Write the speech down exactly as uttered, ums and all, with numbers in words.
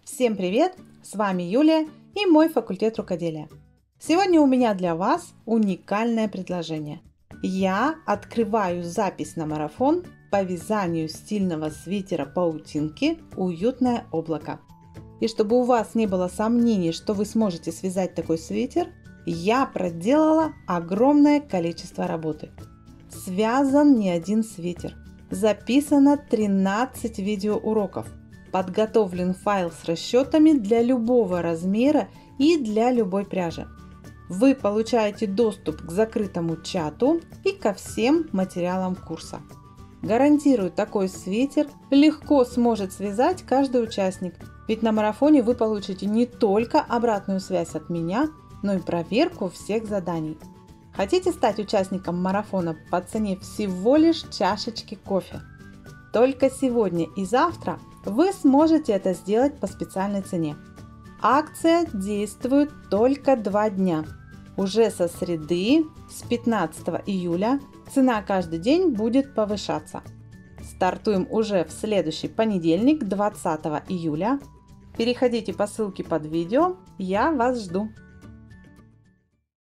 Всем привет! С вами Юлия и мой факультет рукоделия. Сегодня у меня для вас уникальное предложение. Я открываю запись на марафон по вязанию стильного свитера паутинки «Уютное облако». И чтобы у вас не было сомнений, что вы сможете связать такой свитер, я проделала огромное количество работы. Связан не один свитер. Записано тринадцать видеоуроков. Подготовлен файл с расчетами для любого размера и для любой пряжи. Вы получаете доступ к закрытому чату и ко всем материалам курса. Гарантирую, такой свитер легко сможет связать каждый участник, ведь на марафоне вы получите не только обратную связь от меня, но и проверку всех заданий. Хотите стать участником марафона по цене всего лишь чашечки кофе? Только сегодня и завтра вы сможете это сделать по специальной цене. Акция действует только два дня. Уже со среды, с пятнадцатого июля, цена каждый день будет повышаться. Стартуем уже в следующий понедельник, двадцатого июля. Переходите по ссылке под видео, я вас жду.